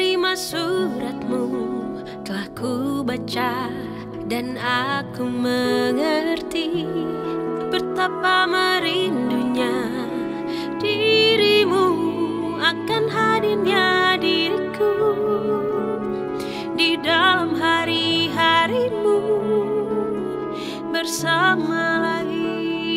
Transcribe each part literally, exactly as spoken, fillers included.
menerima suratmu telah ku baca dan aku mengerti betapa merindunya dirimu akan hadirnya diriku di dalam hari-harimu bersama lagi.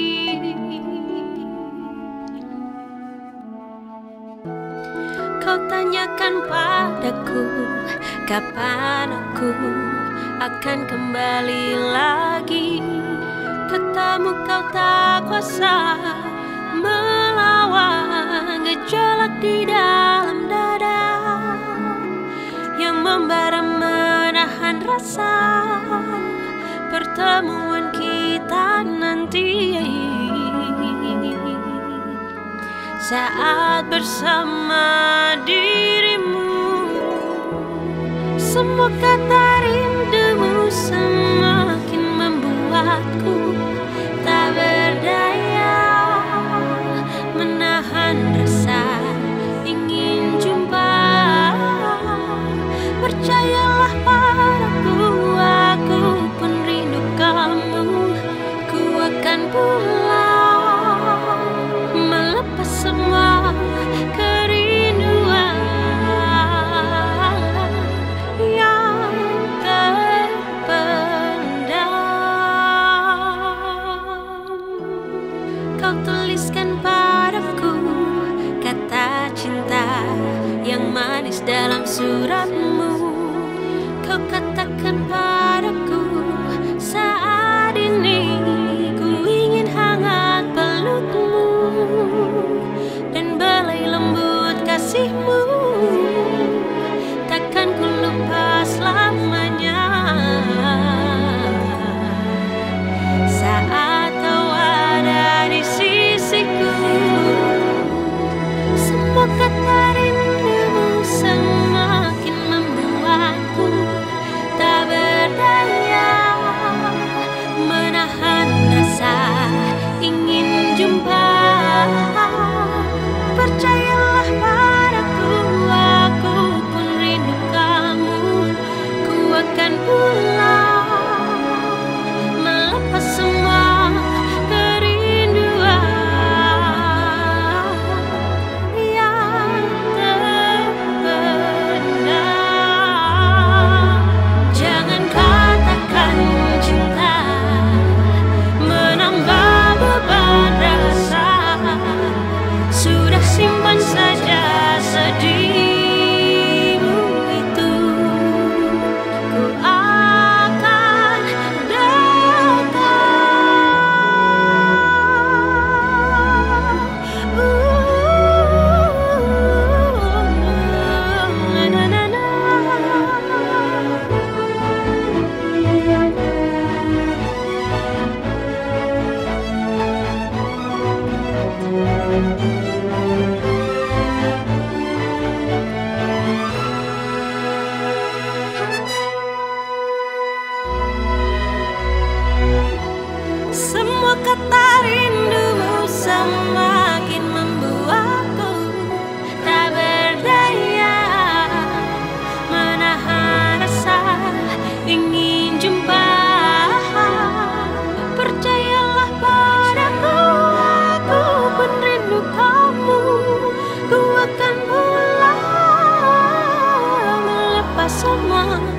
Kau tanyakan padaku kapan aku akan kembali lagi. Katamu kau tak kuasa melawan gejolak di dalam dada yang membara menahan rasa pertemuan kita nanti saat bersama dirimu. Semua kata rindumu semakin membuatku tak berdaya menahan rasa ingin jumpa. Percayalah padaku, aku pun rindu kamu. Ku akan pulang melepas semua kerinduan yang terpendam. Kau tuliskan padaku kata cinta yang manis dalam suratmu. Kau katakan padaku saat ini ku ingin hangat pelukmu dan belai lembut kasihmu. Takkan ku lupa selamanya saat kau ada di sisiku. Semua kata rindumu semakin membuatku tak berdaya menahan rasa ingin jumpa. Percayalah padaku, aku pun rindu kamu. Ku akan pulang melepas semua kerinduan yang terpendam. Jangan katakan cinta menambah beban rasa. Sudah simpan saja sedihmu itu. Ku akan datang. Uh, na, na, na. Semua kata rindumu semakin membuatku tak berdaya menahan rasa ingin jumpa. Percayalah padaku, aku pun rindu kamu. Ku akan pulang melepas semua